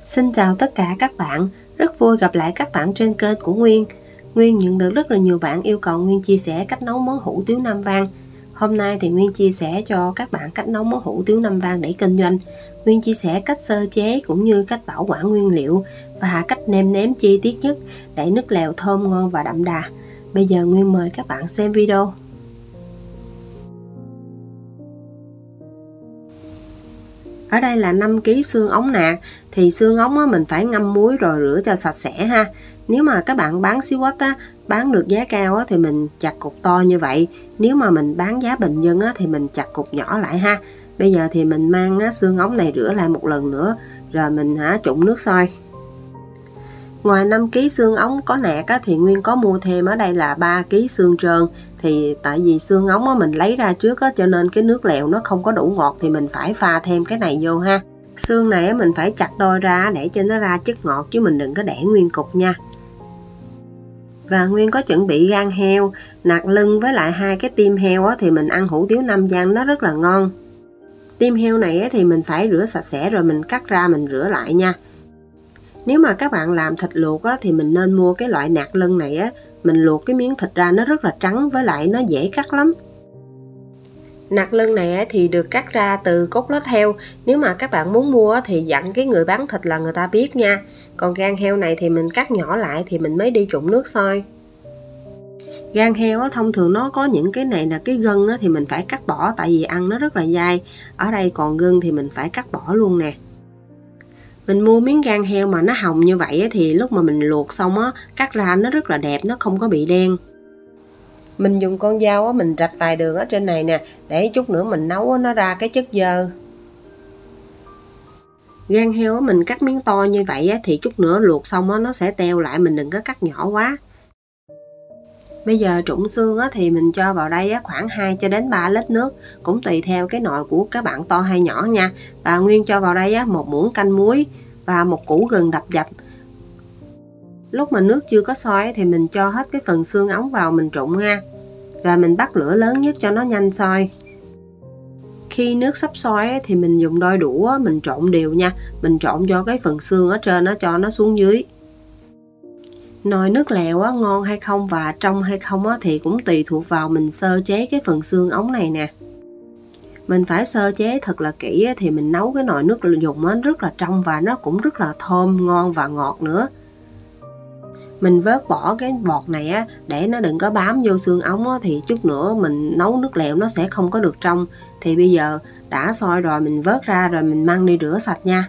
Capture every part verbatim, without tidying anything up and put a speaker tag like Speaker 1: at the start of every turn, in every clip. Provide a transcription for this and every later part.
Speaker 1: Xin chào tất cả các bạn, rất vui gặp lại các bạn trên kênh của Nguyên. Nguyên nhận được rất là nhiều bạn yêu cầu Nguyên chia sẻ cách nấu món hủ tiếu Nam Vang. Hôm nay thì Nguyên chia sẻ cho các bạn cách nấu món hủ tiếu Nam Vang để kinh doanh. Nguyên chia sẻ cách sơ chế cũng như cách bảo quản nguyên liệu và cách nêm nếm chi tiết nhất để nước lèo thơm ngon và đậm đà. Bây giờ Nguyên mời các bạn xem video. Ở đây là năm ki lô gam xương ống nạc, thì xương ống á, mình phải ngâm muối rồi rửa cho sạch sẽ ha. Nếu mà các bạn bán xí quất á, bán được giá cao á, thì mình chặt cục to như vậy. Nếu mà mình bán giá bình dân á, thì mình chặt cục nhỏ lại ha. Bây giờ thì mình mang á, xương ống này rửa lại một lần nữa, rồi mình hả, trụng nước sôi. Ngoài năm ki lô gam xương ống có nạc á, thì Nguyên có mua thêm ở đây là ba ki lô gam xương trơn. Thì tại vì xương ống á, mình lấy ra trước á, cho nên cái nước lèo nó không có đủ ngọt thì mình phải pha thêm cái này vô ha. Xương này á, mình phải chặt đôi ra để cho nó ra chất ngọt chứ mình đừng có để nguyên cục nha. Và Nguyên có chuẩn bị gan heo, nạc lưng với lại hai cái tim heo á, thì mình ăn hủ tiếu Nam Vang nó rất là ngon. Tim heo này á, thì mình phải rửa sạch sẽ rồi mình cắt ra mình rửa lại nha. Nếu mà các bạn làm thịt luộc á, thì mình nên mua cái loại nạc lưng này á, mình luộc cái miếng thịt ra nó rất là trắng với lại nó dễ cắt lắm. Nạc lưng này á, thì được cắt ra từ cốt lết heo. Nếu mà các bạn muốn mua á, thì dặn cái người bán thịt là người ta biết nha. Còn gan heo này thì mình cắt nhỏ lại thì mình mới đi trụng nước sôi. Gan heo á, thông thường nó có những cái này là cái gân á, thì mình phải cắt bỏ tại vì ăn nó rất là dai. Ở đây còn gân thì mình phải cắt bỏ luôn nè. Mình mua miếng gan heo mà nó hồng như vậy á, thì lúc mà mình luộc xong á, cắt ra nó rất là đẹp, nó không có bị đen. Mình dùng con dao á, mình rạch vài đường ở trên này nè, để chút nữa mình nấu á, nó ra cái chất dơ. Gan heo á, mình cắt miếng to như vậy á, thì chút nữa luộc xong á, nó sẽ teo lại, mình đừng có cắt nhỏ quá. Bây giờ trụng xương á, thì mình cho vào đây á, khoảng hai cho đến ba lít nước, cũng tùy theo cái nồi của các bạn to hay nhỏ nha. Và Nguyên cho vào đây á, một muỗng canh muối và một củ gừng đập dập. Lúc mà nước chưa có sôi thì mình cho hết cái phần xương ống vào mình trụng ha. Và mình bắt lửa lớn nhất cho nó nhanh sôi. Khi nước sắp sôi thì mình dùng đôi đũa mình trộn đều nha. Mình trộn cho cái phần xương ở trên nó cho nó xuống dưới. Nồi nước lèo á, ngon hay không và trong hay không á, thì cũng tùy thuộc vào mình sơ chế cái phần xương ống này nè. Mình phải sơ chế thật là kỹ á, thì mình nấu cái nồi nước dùng á, rất là trong và nó cũng rất là thơm, ngon và ngọt nữa. Mình vớt bỏ cái bọt này á, để nó đừng có bám vô xương ống á, thì chút nữa mình nấu nước lèo nó sẽ không có được trong. Thì bây giờ đã sôi rồi mình vớt ra rồi mình mang đi rửa sạch nha.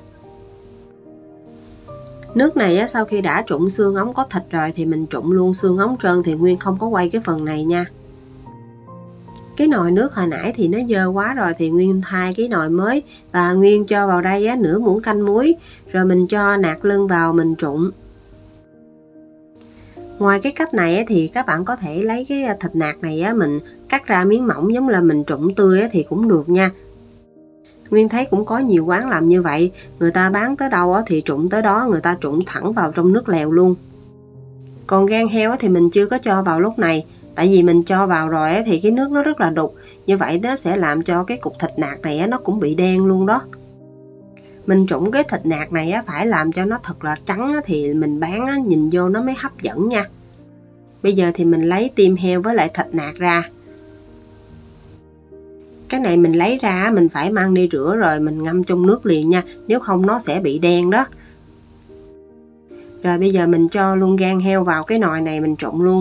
Speaker 1: Nước này á, sau khi đã trụng xương ống có thịt rồi thì mình trụng luôn xương ống trơn, thì Nguyên không có quay cái phần này nha. Cái nồi nước hồi nãy thì nó dơ quá rồi thì Nguyên thay cái nồi mới và Nguyên cho vào đây á, nửa muỗng canh muối, rồi mình cho nạc lưng vào mình trụng. Ngoài cái cách này á, thì các bạn có thể lấy cái thịt nạc này á, mình cắt ra miếng mỏng giống là mình trụng tươi á, thì cũng được nha. Nguyên thấy cũng có nhiều quán làm như vậy, người ta bán tới đâu á, thì trụng tới đó, người ta trụng thẳng vào trong nước lèo luôn. Còn gan heo á, thì mình chưa có cho vào lúc này, tại vì mình cho vào rồi á, thì cái nước nó rất là đục, như vậy nó sẽ làm cho cái cục thịt nạc này á, nó cũng bị đen luôn đó. Mình trụng cái thịt nạc này á, phải làm cho nó thật là trắng á, thì mình bán á, nhìn vô nó mới hấp dẫn nha. Bây giờ thì mình lấy tim heo với lại thịt nạc ra. Cái này mình lấy ra mình phải mang đi rửa rồi mình ngâm trong nước liền nha, nếu không nó sẽ bị đen đó. Rồi bây giờ mình cho luôn gan heo vào cái nồi này mình trụng luôn.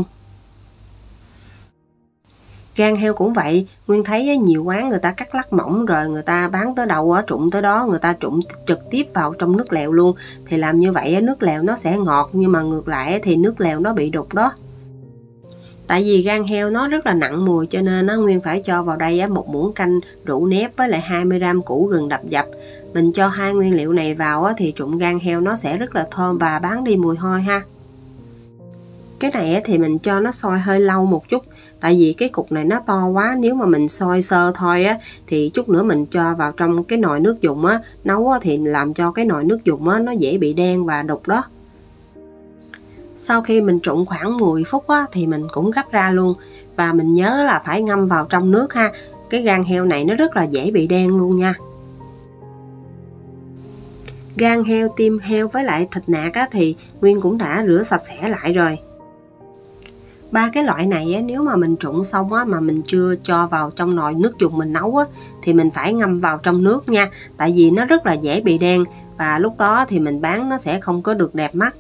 Speaker 1: Gan heo cũng vậy, Nguyên thấy nhiều quán người ta cắt lát mỏng rồi người ta bán tới đâu trụng tới đó, người ta trụng trực tiếp vào trong nước lèo luôn. Thì làm như vậy nước lèo nó sẽ ngọt, nhưng mà ngược lại thì nước lèo nó bị đục đó. Tại vì gan heo nó rất là nặng mùi cho nên nó Nguyên phải cho vào đây một muỗng canh rượu nếp với lại hai mươi gam củ gừng đập dập. Mình cho hai nguyên liệu này vào thì trụng gan heo nó sẽ rất là thơm và bán đi mùi hôi ha. Cái này thì mình cho nó sôi hơi lâu một chút, tại vì cái cục này nó to quá, nếu mà mình sôi sơ thôi á thì chút nữa mình cho vào trong cái nồi nước dùng á nấu á, thì làm cho cái nồi nước dùng á nó dễ bị đen và đục đó. Sau khi mình trụng khoảng mười phút á, thì mình cũng gấp ra luôn. Và mình nhớ là phải ngâm vào trong nước ha. Cái gan heo này nó rất là dễ bị đen luôn nha. Gan heo, tim heo với lại thịt nạc á, thì Nguyên cũng đã rửa sạch sẽ lại rồi. Ba cái loại này á, nếu mà mình trụng xong á, mà mình chưa cho vào trong nồi nước dùng mình nấu á, thì mình phải ngâm vào trong nước nha. Tại vì nó rất là dễ bị đen và lúc đó thì mình bán nó sẽ không có được đẹp mắt.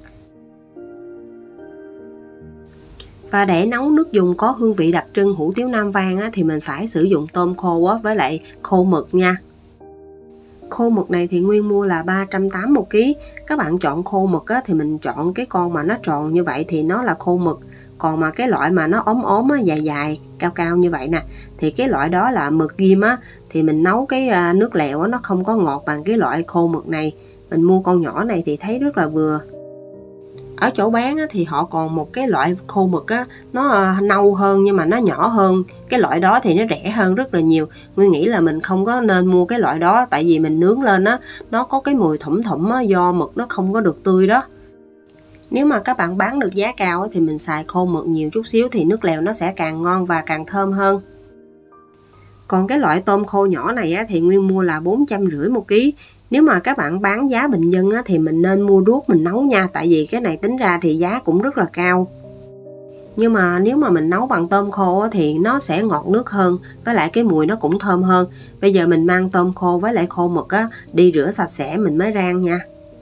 Speaker 1: Và để nấu nước dùng có hương vị đặc trưng hủ tiếu Nam Vang á, thì mình phải sử dụng tôm khô á, với lại khô mực nha. Khô mực này thì Nguyên mua là ba trăm tám mươi một ký. Các bạn chọn khô mực á, thì mình chọn cái con mà nó tròn như vậy thì nó là khô mực. Còn mà cái loại mà nó ốm ốm á, dài dài, cao cao như vậy nè, thì cái loại đó là mực ghim á. Thì mình nấu cái nước lèo á, nó không có ngọt bằng cái loại khô mực này. Mình mua con nhỏ này thì thấy rất là vừa. Ở chỗ bán á, thì họ còn một cái loại khô mực á, nó nâu hơn nhưng mà nó nhỏ hơn. Cái loại đó thì nó rẻ hơn rất là nhiều. Nguyên nghĩ là mình không có nên mua cái loại đó, tại vì mình nướng lên á, nó có cái mùi thủm thủm á, do mực nó không có được tươi đó. Nếu mà các bạn bán được giá cao á, thì mình xài khô mực nhiều chút xíu thì nước lèo nó sẽ càng ngon và càng thơm hơn. Còn cái loại tôm khô nhỏ này á, thì Nguyên mua là bốn trăm rưỡi một ký. Nếu mà các bạn bán giá bình dân á, thì mình nên mua ruốc mình nấu nha. Tại vì cái này tính ra thì giá cũng rất là cao. Nhưng mà nếu mà mình nấu bằng tôm khô á, thì nó sẽ ngọt nước hơn. Với lại cái mùi nó cũng thơm hơn. Bây giờ mình mang tôm khô với lại khô mực á, đi rửa sạch sẽ mình mới rang nha.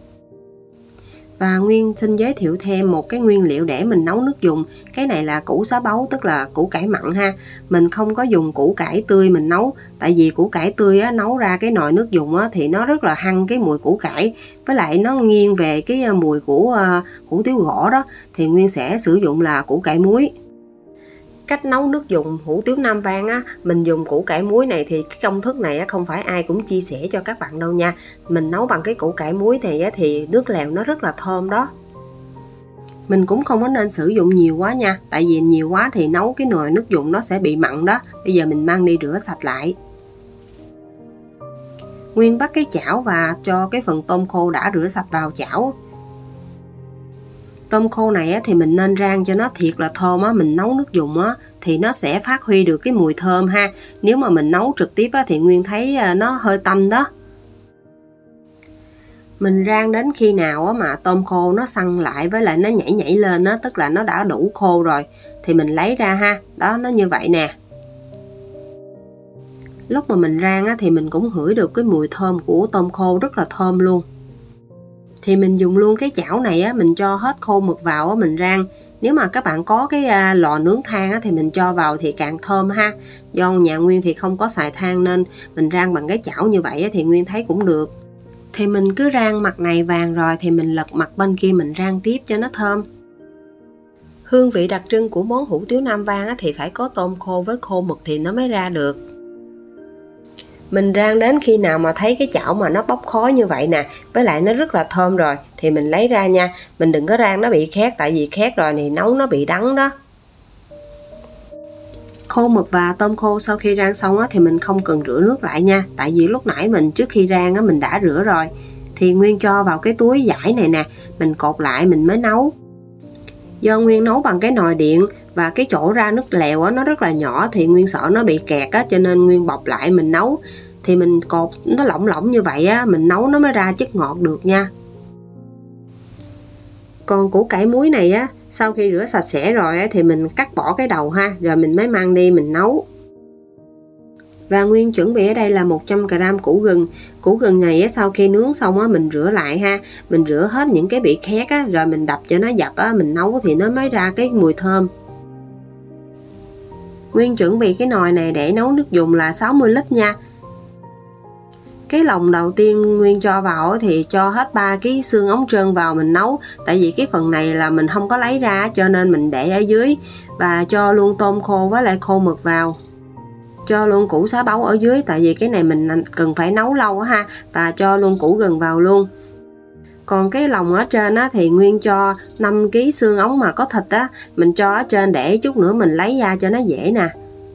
Speaker 1: Và Nguyên xin giới thiệu thêm một cái nguyên liệu để mình nấu nước dùng. Cái này là củ sá báu, tức là củ cải mặn ha. Mình không có dùng củ cải tươi mình nấu. Tại vì củ cải tươi á, nấu ra cái nồi nước dùng á, thì nó rất là hăng cái mùi củ cải. Với lại nó nghiêng về cái mùi của uh, hủ tiếu gõ đó. Thì Nguyên sẽ sử dụng là củ cải muối. Cách nấu nước dùng hủ tiếu Nam Vang á, mình dùng củ cải muối này thì cái công thức này á, không phải ai cũng chia sẻ cho các bạn đâu nha. Mình nấu bằng cái củ cải muối này á, thì nước lèo nó rất là thơm đó. Mình cũng không có nên sử dụng nhiều quá nha, tại vì nhiều quá thì nấu cái nồi nước dùng nó sẽ bị mặn đó. Bây giờ mình mang đi rửa sạch lại. Nguyên bắt cái chảo và cho cái phần tôm khô đã rửa sạch vào chảo. Tôm khô này á, thì mình nên rang cho nó thiệt là thơm á, mình nấu nước dùng á, thì nó sẽ phát huy được cái mùi thơm ha. Nếu mà mình nấu trực tiếp á, thì Nguyên thấy nó hơi tanh đó. Mình rang đến khi nào á, mà tôm khô nó săn lại với lại nó nhảy nhảy lên á, tức là nó đã đủ khô rồi, thì mình lấy ra ha. Đó, nó như vậy nè. Lúc mà mình rang á, thì mình cũng ngửi được cái mùi thơm của tôm khô rất là thơm luôn. Thì mình dùng luôn cái chảo này á, mình cho hết khô mực vào á, mình rang. Nếu mà các bạn có cái à, lò nướng than á, thì mình cho vào thì càng thơm ha. Do nhà Nguyên thì không có xài than nên mình rang bằng cái chảo như vậy á, thì Nguyên thấy cũng được. Thì mình cứ rang mặt này vàng rồi thì mình lật mặt bên kia mình rang tiếp cho nó thơm. Hương vị đặc trưng của món hủ tiếu Nam Vang á, thì phải có tôm khô với khô mực thì nó mới ra được. Mình rang đến khi nào mà thấy cái chảo mà nó bốc khói như vậy nè, với lại nó rất là thơm rồi thì mình lấy ra nha. Mình đừng có rang nó bị khét, tại vì khét rồi thì nấu nó bị đắng đó. Khô mực và tôm khô sau khi rang xong á, thì mình không cần rửa nước lại nha. Tại vì lúc nãy mình trước khi rang á, mình đã rửa rồi. Thì Nguyên cho vào cái túi vải này nè, mình cột lại mình mới nấu. Do Nguyên nấu bằng cái nồi điện và cái chỗ ra nước lèo á, nó rất là nhỏ thì Nguyên sợ nó bị kẹt á, cho nên Nguyên bọc lại mình nấu. Thì mình cột nó lỏng lỏng như vậy á, mình nấu nó mới ra chất ngọt được nha. Còn củ cải muối này á, sau khi rửa sạch sẽ rồi á, thì mình cắt bỏ cái đầu ha, rồi mình mới mang đi mình nấu. Và Nguyên chuẩn bị ở đây là một trăm gam củ gừng. Củ gừng này á, sau khi nướng xong á, mình rửa lại ha. Mình rửa hết những cái bị khét á, rồi mình đập cho nó dập á, mình nấu thì nó mới ra cái mùi thơm. Nguyên chuẩn bị cái nồi này để nấu nước dùng là sáu mươi lít nha. Cái lòng đầu tiên Nguyên cho vào thì cho hết ba ký xương ống trơn vào mình nấu. Tại vì cái phần này là mình không có lấy ra cho nên mình để ở dưới. Và cho luôn tôm khô với lại khô mực vào. Cho luôn củ sá báu ở dưới, tại vì cái này mình cần phải nấu lâu ha. Và cho luôn củ gừng vào luôn. Còn cái lòng ở trên á, thì Nguyên cho năm ký xương ống mà có thịt á, mình cho ở trên để chút nữa mình lấy ra cho nó dễ nè.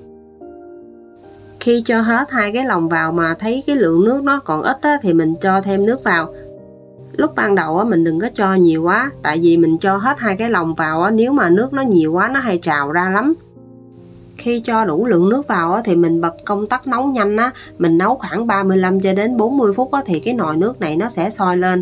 Speaker 1: Khi cho hết hai cái lòng vào mà thấy cái lượng nước nó còn ít á, thì mình cho thêm nước vào. Lúc ban đầu á, mình đừng có cho nhiều quá, tại vì mình cho hết hai cái lòng vào á, nếu mà nước nó nhiều quá nó hay trào ra lắm. Khi cho đủ lượng nước vào á, thì mình bật công tắc nấu nhanh á, mình nấu khoảng ba mươi lăm cho đến bốn mươi phút á, thì cái nồi nước này nó sẽ sôi lên.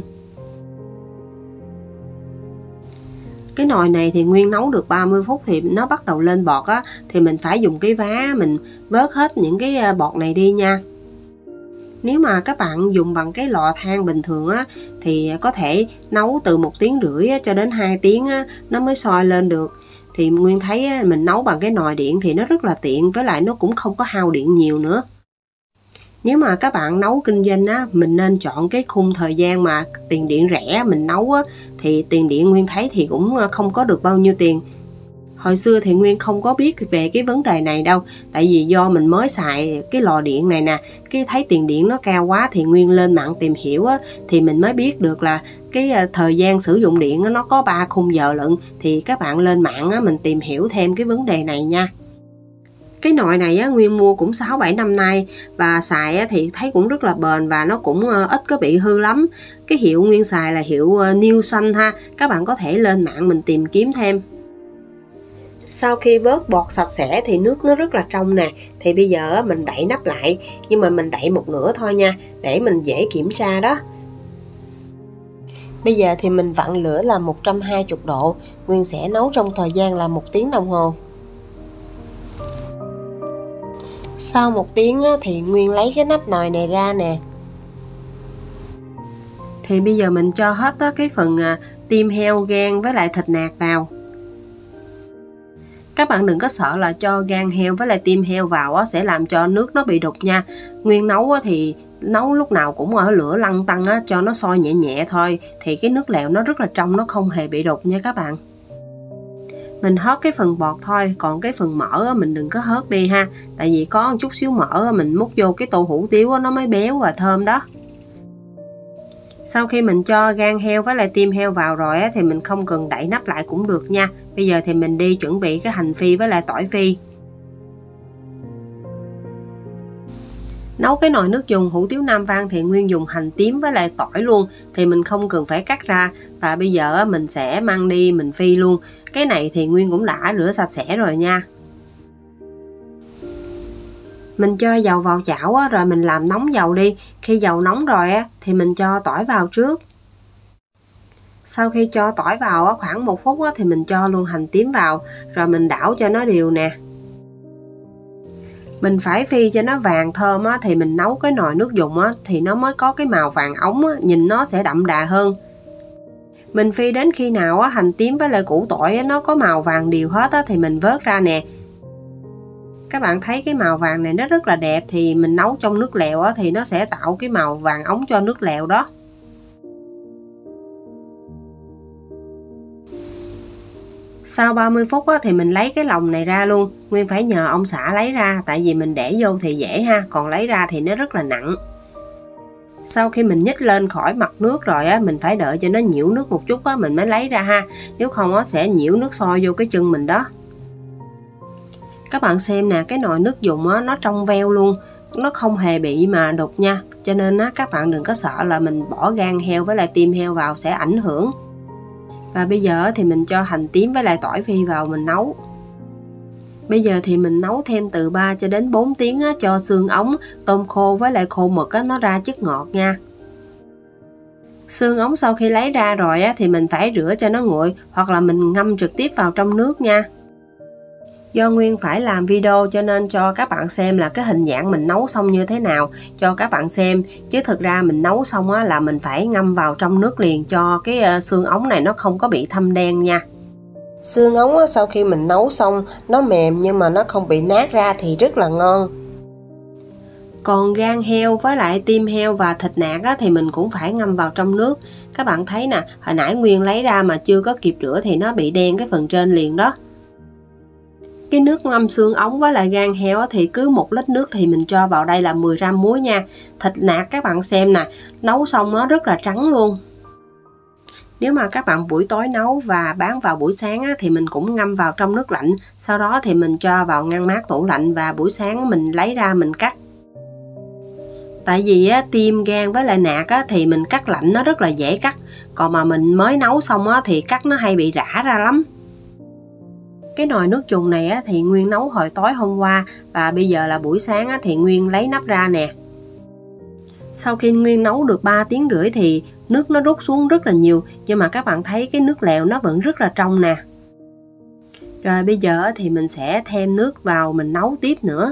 Speaker 1: Cái nồi này thì Nguyên nấu được ba mươi phút thì nó bắt đầu lên bọt á, thì mình phải dùng cái vá mình vớt hết những cái bọt này đi nha. Nếu mà các bạn dùng bằng cái lò than bình thường á, thì có thể nấu từ một tiếng rưỡi á, cho đến hai tiếng á, nó mới sôi lên được. Thì Nguyên thấy á, mình nấu bằng cái nồi điện thì nó rất là tiện, với lại nó cũng không có hao điện nhiều nữa. Nếu mà các bạn nấu kinh doanh á, mình nên chọn cái khung thời gian mà tiền điện rẻ mình nấu á, thì tiền điện Nguyên thấy thì cũng không có được bao nhiêu tiền. Hồi xưa thì Nguyên không có biết về cái vấn đề này đâu, tại vì do mình mới xài cái lò điện này nè, cái thấy tiền điện nó cao quá thì Nguyên lên mạng tìm hiểu á, thì mình mới biết được là cái thời gian sử dụng điện á, nó có ba khung giờ lận. Thì các bạn lên mạng á, mình tìm hiểu thêm cái vấn đề này nha. Cái nồi này á, Nguyên mua cũng sáu bảy năm nay và xài á, thì thấy cũng rất là bền và nó cũng ít có bị hư lắm. Cái hiệu Nguyên xài là hiệu Newson ha, các bạn có thể lên mạng mình tìm kiếm thêm. Sau khi vớt bọt sạch sẽ thì nước nó rất là trong nè, thì bây giờ mình đậy nắp lại, nhưng mà mình đậy một nửa thôi nha, để mình dễ kiểm tra đó. Bây giờ thì mình vặn lửa là một trăm hai mươi độ, Nguyên sẽ nấu trong thời gian là một tiếng đồng hồ. Sau một tiếng thì Nguyên lấy cái nắp nồi này ra nè. Thì bây giờ mình cho hết cái phần tim heo, gan với lại thịt nạc vào. Các bạn đừng có sợ là cho gan heo với lại tim heo vào sẽ làm cho nước nó bị đục nha. Nguyên nấu thì nấu lúc nào cũng ở lửa lăn tăn cho nó sôi nhẹ nhẹ thôi, thì cái nước lèo nó rất là trong, nó không hề bị đục nha các bạn. Mình hớt cái phần bọt thôi, còn cái phần mỡ mình đừng có hớt đi ha, tại vì có một chút xíu mỡ mình múc vô cái tô hủ tiếu nó mới béo và thơm đó. Sau khi mình cho gan heo với lại tim heo vào rồi thì mình không cần đậy nắp lại cũng được nha. Bây giờ thì mình đi chuẩn bị cái hành phi với lại tỏi phi. Nấu cái nồi nước dùng hủ tiếu Nam Vang thì Nguyên dùng hành tím với lại tỏi luôn, thì mình không cần phải cắt ra. Và bây giờ mình sẽ mang đi mình phi luôn. Cái này thì Nguyên cũng đã rửa sạch sẽ rồi nha. Mình cho dầu vào chảo rồi mình làm nóng dầu đi. Khi dầu nóng rồi thì mình cho tỏi vào trước. Sau khi cho tỏi vào khoảng một phút thì mình cho luôn hành tím vào, rồi mình đảo cho nó đều nè. Mình phải phi cho nó vàng thơm thì mình nấu cái nồi nước dùng thì nó mới có cái màu vàng óng, nhìn nó sẽ đậm đà hơn. Mình phi đến khi nào hành tím với lại củ tỏi nó có màu vàng đều hết thì mình vớt ra nè. Các bạn thấy cái màu vàng này nó rất là đẹp, thì mình nấu trong nước lèo thì nó sẽ tạo cái màu vàng óng cho nước lèo đó. Sau ba mươi phút thì mình lấy cái lòng này ra luôn. Nguyên phải nhờ ông xã lấy ra, tại vì mình để vô thì dễ ha, còn lấy ra thì nó rất là nặng. Sau khi mình nhích lên khỏi mặt nước rồi á, mình phải đợi cho nó nhiễu nước một chút á, mình mới lấy ra ha. Nếu không á, sẽ nhiễu nước sôi vô cái chân mình đó. Các bạn xem nè, cái nồi nước dùng á, nó trong veo luôn, nó không hề bị mà đục nha. Cho nên á, các bạn đừng có sợ là mình bỏ gan heo với lại tim heo vào sẽ ảnh hưởng. Và bây giờ thì mình cho hành tím với lại tỏi phi vào mình nấu. Bây giờ thì mình nấu thêm từ ba cho đến bốn tiếng á, cho xương ống, tôm khô với lại khô mực á, nó ra chất ngọt nha. Xương ống sau khi lấy ra rồi á, thì mình phải rửa cho nó nguội, hoặc là mình ngâm trực tiếp vào trong nước nha. Do Nguyên phải làm video cho nên cho các bạn xem là cái hình dạng mình nấu xong như thế nào cho các bạn xem, chứ thực ra mình nấu xong á, là mình phải ngâm vào trong nước liền cho cái xương ống này nó không có bị thâm đen nha. Xương ống á, sau khi mình nấu xong nó mềm nhưng mà nó không bị nát ra thì rất là ngon. Còn gan heo với lại tim heo và thịt nạc á, thì mình cũng phải ngâm vào trong nước. Các bạn thấy nè, hồi nãy Nguyên lấy ra mà chưa có kịp rửa thì nó bị đen cái phần trên liền đó. Cái nước ngâm xương ống với lại gan heo thì cứ một lít nước thì mình cho vào đây là mười gam muối nha. Thịt nạc các bạn xem nè, nấu xong nó rất là trắng luôn. Nếu mà các bạn buổi tối nấu và bán vào buổi sáng á, thì mình cũng ngâm vào trong nước lạnh. Sau đó thì mình cho vào ngăn mát tủ lạnh và buổi sáng mình lấy ra mình cắt. Tại vì á, tim, gan với lại nạc á, thì mình cắt lạnh nó rất là dễ cắt. Còn mà mình mới nấu xong á, thì cắt nó hay bị rã ra lắm. Cái nồi nước dùng này á, thì Nguyên nấu hồi tối hôm qua và bây giờ là buổi sáng á, thì Nguyên lấy nắp ra nè. Sau khi Nguyên nấu được ba tiếng rưỡi thì nước nó rút xuống rất là nhiều, nhưng mà các bạn thấy cái nước lèo nó vẫn rất là trong nè. Rồi bây giờ thì mình sẽ thêm nước vào mình nấu tiếp nữa.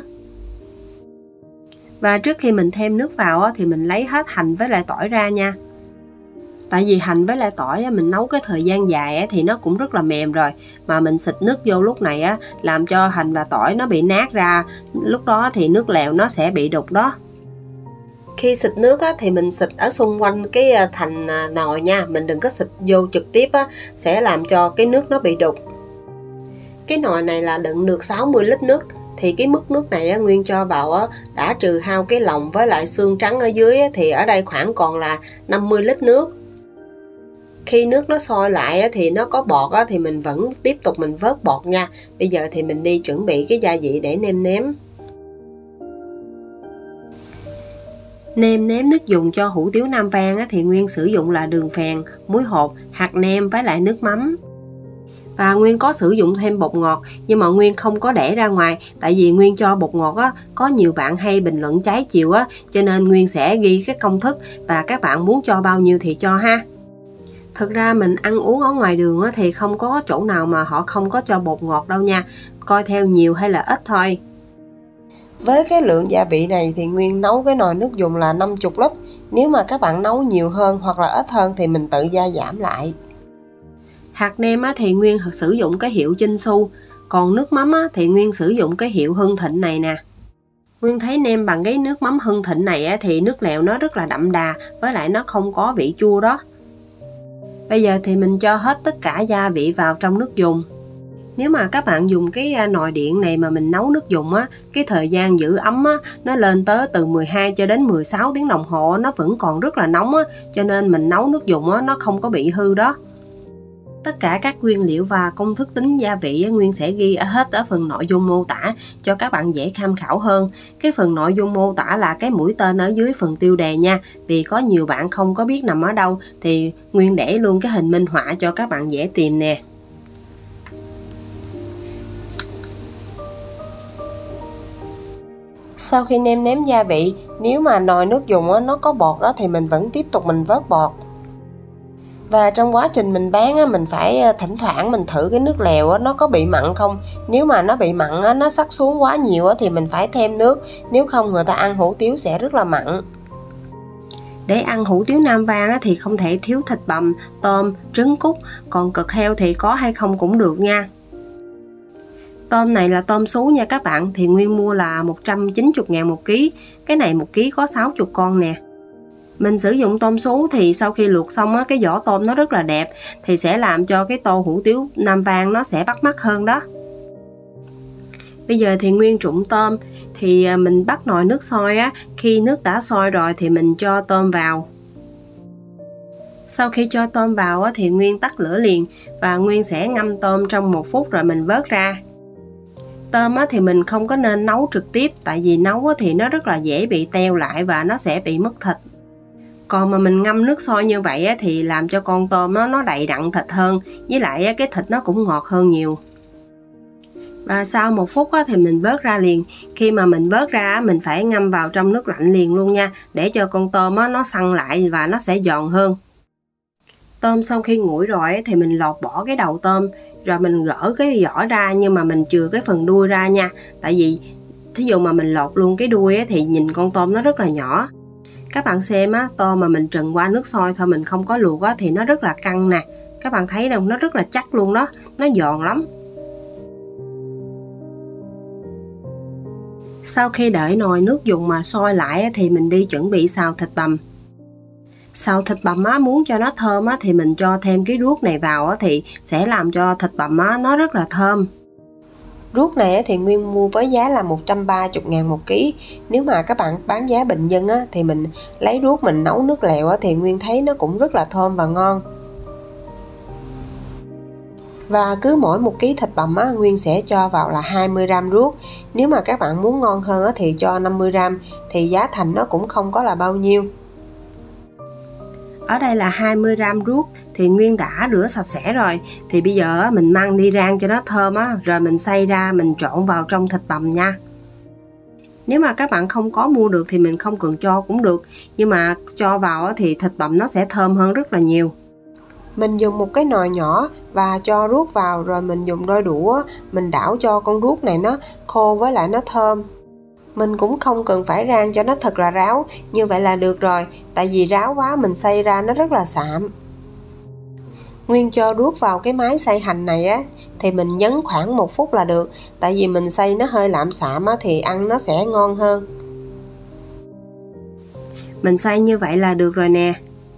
Speaker 1: Và trước khi mình thêm nước vào thì mình lấy hết hành với lại tỏi ra nha. Tại vì hành với lại tỏi mình nấu cái thời gian dài thì nó cũng rất là mềm rồi. Mà mình xịt nước vô lúc này làm cho hành và tỏi nó bị nát ra. Lúc đó thì nước lèo nó sẽ bị đục đó. Khi xịt nước thì mình xịt ở xung quanh cái thành nồi nha. Mình đừng có xịt vô trực tiếp sẽ làm cho cái nước nó bị đục. Cái nồi này là đựng được sáu mươi lít nước. Thì cái mức nước này Nguyên cho vào đã trừ hao cái lòng với lại xương trắng ở dưới thì ở đây khoảng còn là năm mươi lít nước. Khi nước nó sôi lại thì nó có bọt thì mình vẫn tiếp tục mình vớt bọt nha. Bây giờ thì mình đi chuẩn bị cái gia vị để nêm nếm. Nêm nếm nước dùng cho hủ tiếu Nam Vang thì Nguyên sử dụng là đường phèn, muối hột, hạt nêm với lại nước mắm. Và Nguyên có sử dụng thêm bột ngọt, nhưng mà Nguyên không có để ra ngoài. Tại vì Nguyên cho bột ngọt á, có nhiều bạn hay bình luận trái chiều á, cho nên Nguyên sẽ ghi cái công thức và các bạn muốn cho bao nhiêu thì cho ha. Thực ra mình ăn uống ở ngoài đường á, thì không có chỗ nào mà họ không có cho bột ngọt đâu nha. Coi theo nhiều hay là ít thôi. Với cái lượng gia vị này thì Nguyên nấu cái nồi nước dùng là năm mươi lít. Nếu mà các bạn nấu nhiều hơn hoặc là ít hơn thì mình tự gia giảm lại. Hạt nêm thì Nguyên sử dụng cái hiệu Chinh Xu. Còn nước mắm thì Nguyên sử dụng cái hiệu Hưng Thịnh này nè. Nguyên thấy nêm bằng cái nước mắm Hưng Thịnh này thì nước lèo nó rất là đậm đà, với lại nó không có vị chua đó. Bây giờ thì mình cho hết tất cả gia vị vào trong nước dùng. Nếu mà các bạn dùng cái nồi điện này mà mình nấu nước dùng á, cái thời gian giữ ấm á, nó lên tới từ mười hai cho đến mười sáu tiếng đồng hồ, nó vẫn còn rất là nóng á, cho nên mình nấu nước dùng á, nó không có bị hư đó. Tất cả các nguyên liệu và công thức tính gia vị Nguyên sẽ ghi ở hết ở phần nội dung mô tả cho các bạn dễ tham khảo hơn. Cái phần nội dung mô tả là cái mũi tên ở dưới phần tiêu đề nha. Vì có nhiều bạn không có biết nằm ở đâu thì Nguyên để luôn cái hình minh họa cho các bạn dễ tìm nè. Sau khi nêm nếm gia vị, nếu mà nồi nước dùng nó có bọt thì mình vẫn tiếp tục mình vớt bọt. Và trong quá trình mình bán mình phải thỉnh thoảng mình thử cái nước lèo nó có bị mặn không. Nếu mà nó bị mặn nó sắc xuống quá nhiều thì mình phải thêm nước. Nếu không người ta ăn hủ tiếu sẽ rất là mặn. Để ăn hủ tiếu Nam Vang thì không thể thiếu thịt bằm, tôm, trứng cút. Còn cực heo thì có hay không cũng được nha. Tôm này là tôm sú nha các bạn. Thì Nguyên mua là một trăm chín mươi ngàn một ký. Cái này một ký có sáu mươi con nè. Mình sử dụng tôm sú thì sau khi luộc xong á, cái vỏ tôm nó rất là đẹp. Thì sẽ làm cho cái tô hủ tiếu Nam Vang nó sẽ bắt mắt hơn đó. Bây giờ thì Nguyên trụng tôm. Thì mình bắt nồi nước sôi á. Khi nước đã sôi rồi thì mình cho tôm vào. Sau khi cho tôm vào á, thì Nguyên tắt lửa liền. Và Nguyên sẽ ngâm tôm trong một phút rồi mình vớt ra. Tôm á, thì mình không có nên nấu trực tiếp. Tại vì nấu á, thì nó rất là dễ bị teo lại và nó sẽ bị mất thịt. Còn mà mình ngâm nước sôi như vậy á, thì làm cho con tôm nó, nó đầy đặn thịt hơn. Với lại á, cái thịt nó cũng ngọt hơn nhiều. Và sau một phút á, thì mình vớt ra liền. Khi mà mình vớt ra mình phải ngâm vào trong nước lạnh liền luôn nha. Để cho con tôm á, nó săn lại và nó sẽ giòn hơn. Tôm sau khi nguội rồi á, thì mình lột bỏ cái đầu tôm. Rồi mình gỡ cái vỏ ra nhưng mà mình chừa cái phần đuôi ra nha. Tại vì thí dụ mà mình lột luôn cái đuôi á, thì nhìn con tôm nó rất là nhỏ. Các bạn xem á, tôm mà mình trần qua nước sôi thôi mình không có luộc á, thì nó rất là căng nè. Các bạn thấy đâu, nó rất là chắc luôn đó. Nó giòn lắm. Sau khi đợi nồi nước dùng mà sôi lại á, thì mình đi chuẩn bị xào thịt bằm. Xào thịt bằm á, muốn cho nó thơm á, thì mình cho thêm cái ruốc này vào á, thì sẽ làm cho thịt bằm á, nó rất là thơm. Ruốc này thì Nguyên mua với giá là một trăm ba mươi ngàn một ký. Nếu mà các bạn bán giá bình dân á, thì mình lấy ruốc mình nấu nước lèo á, thì Nguyên thấy nó cũng rất là thơm và ngon. Và cứ mỗi một ký thịt bằm á, Nguyên sẽ cho vào là hai mươi gam ruốc. Nếu mà các bạn muốn ngon hơn á, thì cho năm mươi gam. Thì giá thành nó cũng không có là bao nhiêu. Ở đây là hai mươi gam ruốc thì Nguyên đã rửa sạch sẽ rồi. Thì bây giờ mình mang đi rang cho nó thơm á, rồi mình xay ra mình trộn vào trong thịt bằm nha. Nếu mà các bạn không có mua được thì mình không cần cho cũng được, nhưng mà cho vào thì thịt bằm nó sẽ thơm hơn rất là nhiều. Mình dùng một cái nồi nhỏ và cho ruốc vào, rồi mình dùng đôi đũa mình đảo cho con ruốc này nó khô với lại nó thơm. Mình cũng không cần phải rang cho nó thật là ráo, như vậy là được rồi, tại vì ráo quá mình xay ra nó rất là sạm. Nguyên cho ruốc vào cái máy xay hành này á, thì mình nhấn khoảng một phút là được, tại vì mình xay nó hơi lạm xạm á, thì ăn nó sẽ ngon hơn. Mình xay như vậy là được rồi nè.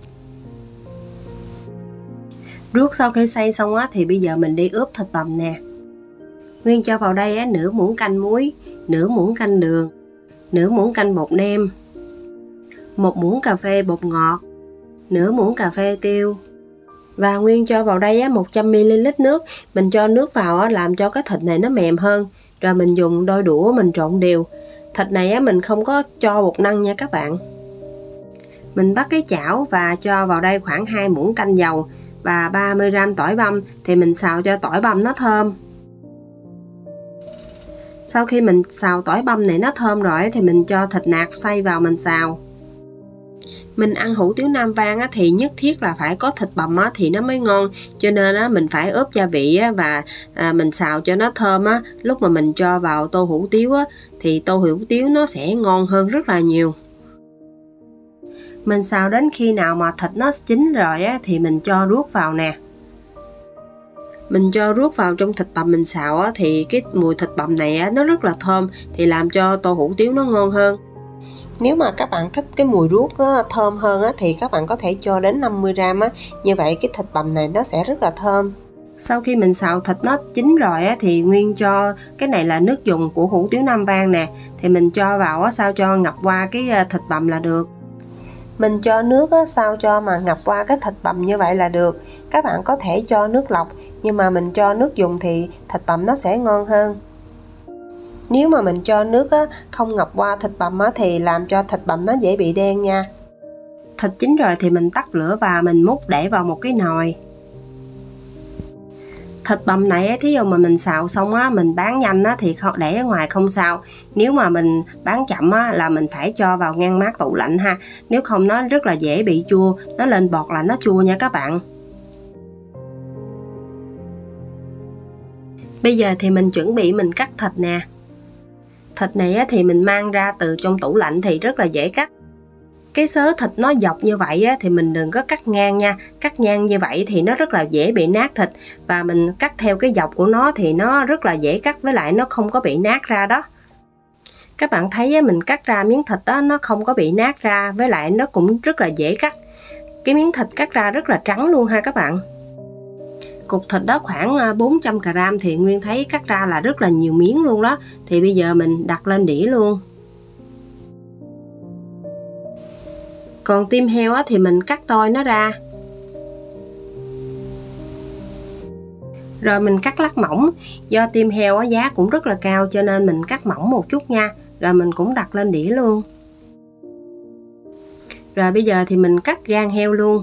Speaker 1: Ruốc sau khi xay xong á, thì bây giờ mình đi ướp thịt bằm nè. Nguyên cho vào đây á, nửa muỗng canh muối, nửa muỗng canh đường, nửa muỗng canh bột nêm, một muỗng cà phê bột ngọt, nửa muỗng cà phê tiêu. Và Nguyên cho vào đây á, một trăm mi li lít nước. Mình cho nước vào á, làm cho cái thịt này nó mềm hơn. Rồi mình dùng đôi đũa mình trộn đều. Thịt này á, mình không có cho bột năng nha các bạn. Mình bắt cái chảo và cho vào đây khoảng hai muỗng canh dầu và ba mươi gam tỏi băm. Thì mình xào cho tỏi băm nó thơm. Sau khi mình xào tỏi băm này nó thơm rồi thì mình cho thịt nạc xay vào mình xào. Mình ăn hủ tiếu Nam Vang á, thì nhất thiết là phải có thịt bằm á, thì nó mới ngon. Cho nên á, mình phải ướp gia vị á, và à, mình xào cho nó thơm á. Lúc mà mình cho vào tô hủ tiếu á, thì tô hủ tiếu nó sẽ ngon hơn rất là nhiều. Mình xào đến khi nào mà thịt nó chín rồi á, thì mình cho ruốc vào nè. Mình cho ruốc vào trong thịt bằm mình xào á, thì cái mùi thịt bằm này á, nó rất là thơm, thì làm cho tô hủ tiếu nó ngon hơn. Nếu mà các bạn thích cái mùi ruốc nó thơm hơn á, thì các bạn có thể cho đến năm mươi gam á. Như vậy cái thịt bằm này nó sẽ rất là thơm. Sau khi mình xào thịt nó chín rồi á, thì Nguyên cho cái này là nước dùng của hủ tiếu Nam Vang nè. Thì mình cho vào á, sao cho ngập qua cái thịt bằm là được. Mình cho nước á, sao cho mà ngập qua cái thịt bằm như vậy là được. Các bạn có thể cho nước lọc, nhưng mà mình cho nước dùng thì thịt bằm nó sẽ ngon hơn. Nếu mà mình cho nước á, không ngập qua thịt bằm á, thì làm cho thịt bằm nó dễ bị đen nha. Thịt chín rồi thì mình tắt lửa và mình múc để vào một cái nồi. Thịt bằm này á, thí dụ mà mình xào xong á, mình bán nhanh á, thì để ở ngoài không sao. Nếu mà mình bán chậm á, là mình phải cho vào ngăn mát tủ lạnh ha. Nếu không nó rất là dễ bị chua, nó lên bọt là nó chua nha các bạn. Bây giờ thì mình chuẩn bị mình cắt thịt nè. Thịt này á, thì mình mang ra từ trong tủ lạnh thì rất là dễ cắt. Cái xớ thịt nó dọc như vậy á, thì mình đừng có cắt ngang nha. Cắt ngang như vậy thì nó rất là dễ bị nát thịt. Và mình cắt theo cái dọc của nó thì nó rất là dễ cắt, với lại nó không có bị nát ra đó. Các bạn thấy á, mình cắt ra miếng thịt đó, nó không có bị nát ra, với lại nó cũng rất là dễ cắt. Cái miếng thịt cắt ra rất là trắng luôn ha các bạn. Cục thịt đó khoảng bốn trăm gam thì Nguyên thấy cắt ra là rất là nhiều miếng luôn đó. Thì bây giờ mình đặt lên đĩa luôn. Còn tim heo á, thì mình cắt đôi nó ra. Rồi mình cắt lát mỏng. Do tim heo á, giá cũng rất là cao cho nên mình cắt mỏng một chút nha. Rồi mình cũng đặt lên đĩa luôn. Rồi bây giờ thì mình cắt gan heo luôn.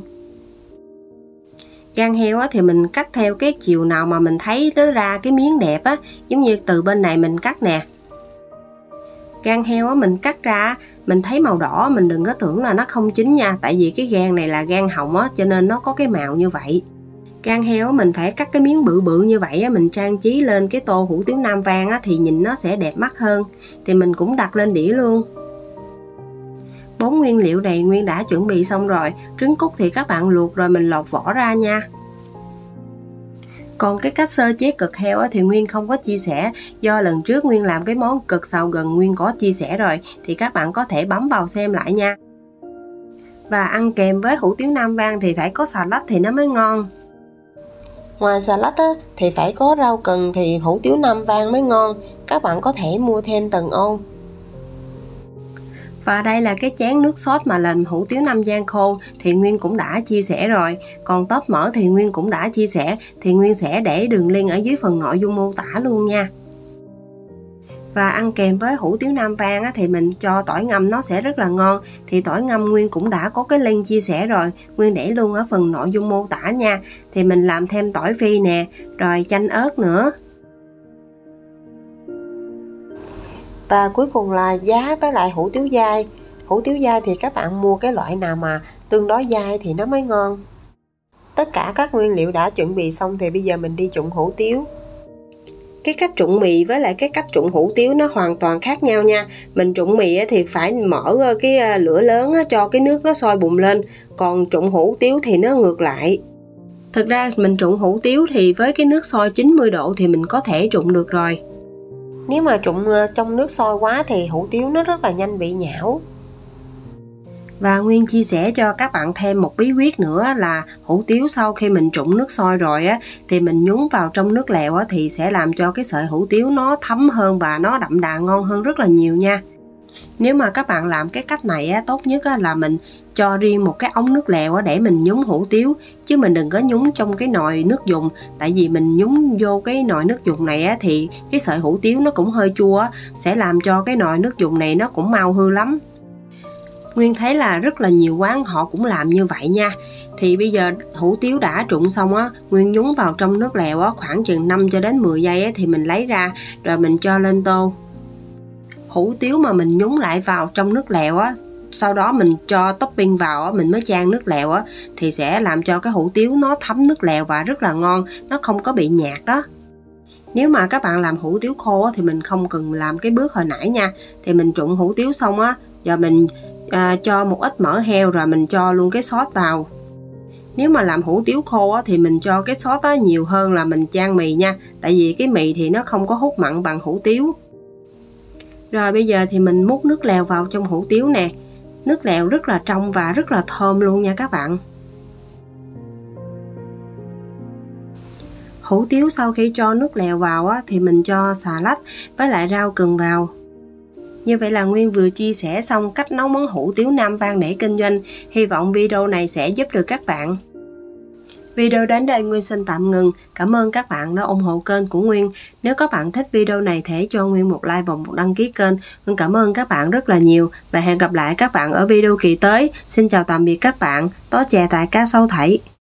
Speaker 1: Gan heo á, thì mình cắt theo cái chiều nào mà mình thấy nó ra cái miếng đẹp á. Giống như từ bên này mình cắt nè. Gan heo á, mình cắt ra mình thấy màu đỏ, mình đừng có tưởng là nó không chín nha. Tại vì cái gan này là gan hồng á, cho nên nó có cái màu như vậy. Gan heo á, mình phải cắt cái miếng bự bự như vậy á, mình trang trí lên cái tô hủ tiếu Nam Vang á, thì nhìn nó sẽ đẹp mắt hơn. Thì mình cũng đặt lên đĩa luôn. Bốn nguyên liệu này Nguyên đã chuẩn bị xong rồi. Trứng cút thì các bạn luộc rồi mình lột vỏ ra nha. Còn cái cách sơ chế cực heo á, thì Nguyên không có chia sẻ. Do lần trước Nguyên làm cái món cực xào gừng Nguyên có chia sẻ rồi. Thì các bạn có thể bấm vào xem lại nha. Và ăn kèm với hủ tiếu Nam Vang thì phải có xà lách thì nó mới ngon. Ngoài xà lách á, thì phải có rau cần thì hủ tiếu Nam Vang mới ngon. Các bạn có thể mua thêm từng ô. Và đây là cái chén nước sốt mà làm hủ tiếu Nam Vang khô thì Nguyên cũng đã chia sẻ rồi. Còn tóp mỡ thì Nguyên cũng đã chia sẻ, thì Nguyên sẽ để đường link ở dưới phần nội dung mô tả luôn nha. Và ăn kèm với hủ tiếu Nam Vang á, thì mình cho tỏi ngâm nó sẽ rất là ngon. Thì tỏi ngâm Nguyên cũng đã có cái link chia sẻ rồi, Nguyên để luôn ở phần nội dung mô tả nha. Thì mình làm thêm tỏi phi nè, rồi chanh ớt nữa. Và cuối cùng là giá với lại hủ tiếu dai. Hủ tiếu dai thì các bạn mua cái loại nào mà tương đối dai thì nó mới ngon. Tất cả các nguyên liệu đã chuẩn bị xong thì bây giờ mình đi trụng hủ tiếu. Cái cách trụng mì với lại cái cách trụng hủ tiếu nó hoàn toàn khác nhau nha. Mình trụng mì thì phải mở cái lửa lớn cho cái nước nó sôi bùng lên. Còn trụng hủ tiếu thì nó ngược lại. Thực ra mình trụng hủ tiếu thì với cái nước sôi chín mươi độ thì mình có thể trụng được rồi. Nếu mà trụng trong nước sôi quá thì hủ tiếu nó rất là nhanh bị nhão. Và Nguyên chia sẻ cho các bạn thêm một bí quyết nữa là hủ tiếu sau khi mình trụng nước sôi rồi á thì mình nhúng vào trong nước lèo á thì sẽ làm cho cái sợi hủ tiếu nó thấm hơn và nó đậm đà ngon hơn rất là nhiều nha. Nếu mà các bạn làm cái cách này á, tốt nhất á, là mình cho riêng một cái ống nước lèo á, để mình nhúng hủ tiếu, chứ mình đừng có nhúng trong cái nồi nước dùng. Tại vì mình nhúng vô cái nồi nước dùng này á, thì cái sợi hủ tiếu nó cũng hơi chua á, sẽ làm cho cái nồi nước dùng này nó cũng mau hư lắm. Nguyên thấy là rất là nhiều quán họ cũng làm như vậy nha. Thì bây giờ hủ tiếu đã trụng xong á, Nguyên nhúng vào trong nước lèo á, khoảng chừng năm cho đến mười giây á, thì mình lấy ra rồi mình cho lên tô. Hủ tiếu mà mình nhúng lại vào trong nước lèo á, sau đó mình cho topping vào á, mình mới chan nước lèo á, thì sẽ làm cho cái hủ tiếu nó thấm nước lèo và rất là ngon, nó không có bị nhạt đó. Nếu mà các bạn làm hủ tiếu khô á, thì mình không cần làm cái bước hồi nãy nha. Thì mình trụng hủ tiếu xong á, giờ mình à, cho một ít mỡ heo rồi mình cho luôn cái sốt vào. Nếu mà làm hủ tiếu khô á, thì mình cho cái sốt á, nhiều hơn là mình chan mì nha. Tại vì cái mì thì nó không có hút mặn bằng hủ tiếu. Rồi bây giờ thì mình múc nước lèo vào trong hủ tiếu nè. Nước lèo rất là trong và rất là thơm luôn nha các bạn. Hủ tiếu sau khi cho nước lèo vào á, thì mình cho xà lách với lại rau cần vào. Như vậy là Nguyên vừa chia sẻ xong cách nấu món hủ tiếu Nam Vang để kinh doanh. Hy vọng video này sẽ giúp được các bạn. Video đến đây Nguyên xin tạm ngừng. Cảm ơn các bạn đã ủng hộ kênh của Nguyên. Nếu các bạn thích video này hãy cho Nguyên một like và một đăng ký kênh. Nguyên cảm ơn các bạn rất là nhiều. Và hẹn gặp lại các bạn ở video kỳ tới. Xin chào tạm biệt các bạn. Tó chè tại cá sấu thảy.